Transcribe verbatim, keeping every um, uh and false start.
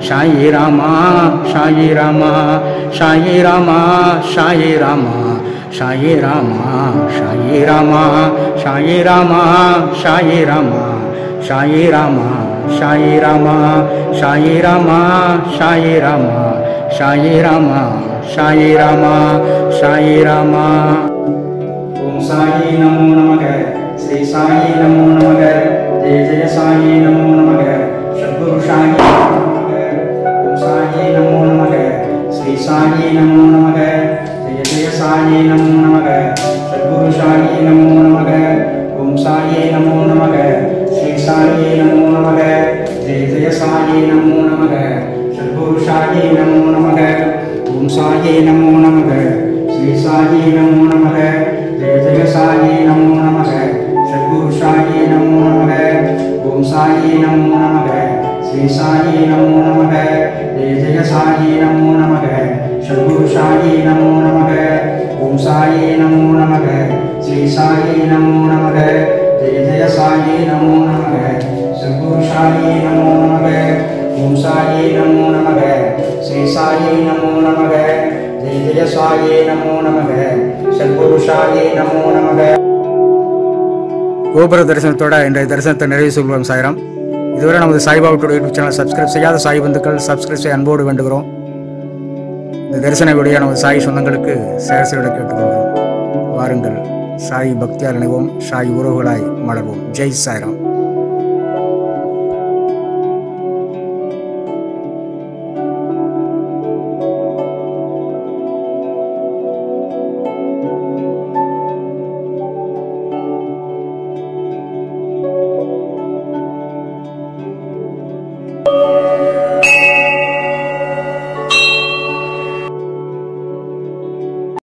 சாயி ராமா சாயி ராமா சாயி ராமா சாயி ராமா சாயி ராமா சாயி ராமா சாயி ராமா சாயி ராமா சாயி ராமா சாயி ராமா சாயி ராமா சாயி ராமா சாயி ராமா சாயி ராமா சாயி ராமா. ஓம் சாயி நமோ நமக. ஸ்ரீ சாயி நமோ நமக. ஜெய ஜெய சாயி நமோ நமக. சத்குரு சாயி நமோ நமக. ஓம் சாயி நமோ நமக. ஸ்ரீ சாயி நமோ நமக. ஜெய ஜெய சாயி நமோ நமக. சத்குரு சாயி நமோ நமக. ஓம் சாயி நமோ நமக. ஸ்ரீ சாயி நமோ நமக. ஜெய ஜெய சாயி நமோ நமக. சத்குரு சாயி நமோ நமக. ஓம் சாயி நமோ நமக. ஸ்ரீ சாயி நமோ நமக. ஜெய ஜெய சாயி நமோ நமக. சத்குரு சாயி நமோ நமக. ஓம் சாயி நமோ நமக. ஸ்ரீ சாயி நமோ நமக. ஜெய ஜெய சாயி நமோ நமக. சத்குரு சாயி நமோ நமக. ஓம் சாயி நமோ நமக. ஸ்ரீ சாயி நமோ நமக. ஜெய ஜெய சாயி நமோ நமக. சத்குரு சாயி நமோ நமக. ஓம் சாயி நமோ நமக. ஸ்ரீ சாயி நமோ நமக. ஜெய ஜெய சாயி நமோ நமக. சத்குரு சாயி நமோ நமக. கோபுர தரிசனத்தோட இன்றைய தரிசனத்தை நிறைவு சொல்வோம் சாயிரம். இதுவரை நமது சாய்பாபாவோட யூடியூப் சேனல் சப்ஸ்கிரைப் செய்யாத சாய் பந்துக்கள் சப்ஸ்கிரைப் செய்ய அன்போடு வேண்டுகிறோம். இந்த தரிசன வீடியோ நமது சாய் சொந்தங்களுக்கு சேர சேர கேட்டுக்கொள்கிறோம். வாருங்கள், சாய் பக்தியால் இணைவோம், சாய் உறவுகளாய் மலர்வோம். ஜெய் சாய்ராம்.